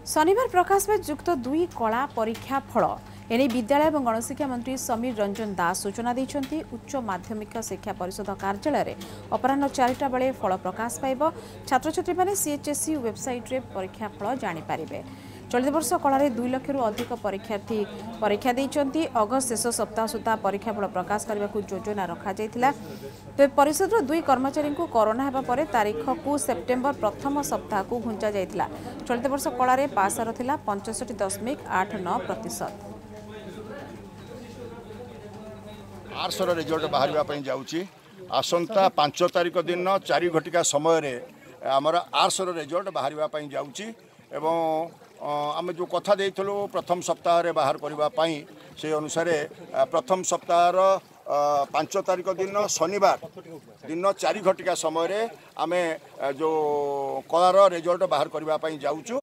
शनिवार प्रकाश में युक्त 2 कला परीक्षा फल एने विद्यालय और गणशिक्षा मंत्री समीर रंजन दास सूचना देते। उच्च माध्यमिक शिक्षा परिषद कार्यालय अपराह 4टा बेले फल प्रकाश पाइब। छात्र छात्री मैंने सीएचएससी वेबसाइट रे परीक्षा फल जानीपारे। चलित वर्ष कलार 2 लाख अधिक परीक्षार्थी परीक्षा देते। अगस्त शेष सप्ताह सुधा परीक्षा फल प्रकाश करने को योजना रखा तेज परिषद 2 कर्मचारी को कोरोना होगा पर तारीख को सेप्टेम्बर प्रथम सप्ताह को घुंचा जाइथिला। चलित वर्ष कलार पास हार थिला 65.89%। आर्ट्सर रिजल्ट बाहर जाऊँगी आसंता 5 तारिख दिन 4 घटिका समय आमर आर्ट्सर रिजल्ट बाहर जाऊँगी एवं आम जो कथा देइथलो प्रथम सप्ताह बाहर करने से अनुसार प्रथम सप्ताह 5 तारिख दिन शनिवार दिन 4 घटिका समय आम जो कलार रिजल्ट बाहर करने जाऊँ।